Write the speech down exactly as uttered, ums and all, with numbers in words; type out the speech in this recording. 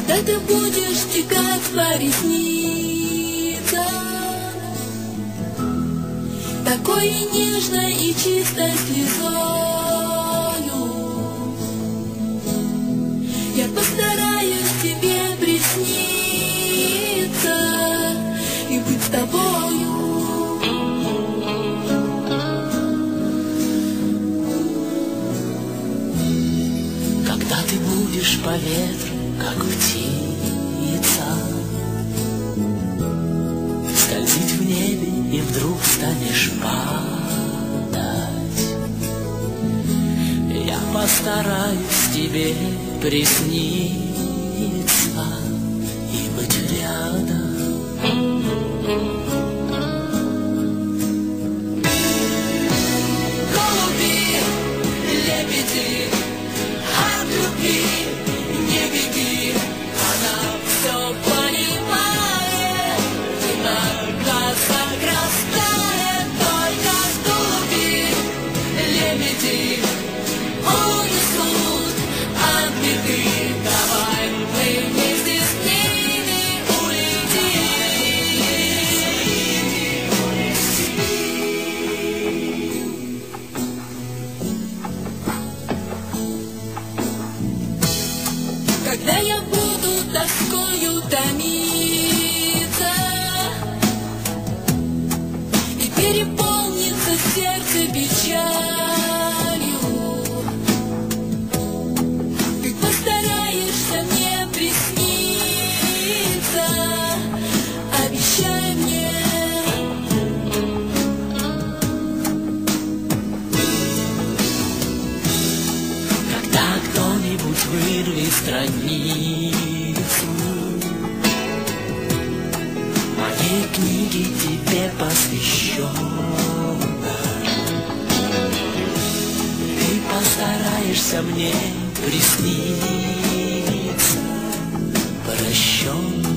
Когда ты будешь текать по ресницам, такой нежной и чистой слезою, я постараюсь тебе присниться и быть с тобою. Когда ты будешь по ветру, как птица, скользить в небе и вдруг станешь падать, я постараюсь тебе присниться и быть рядом. Голуби, лебеди, от любви не беги, она все понимает, и на глазах растает. Только голуби, лебеди унесут от беды. Давай мы вместе с ними улетим. Когда я буду тоскою томиться и переполнится сердце печалью, ты постараешься мне присниться, обещай мне. Когда кто-нибудь вырвет страницу моей книги, тебе посвящена, ты постараешься мне присниться прощенной.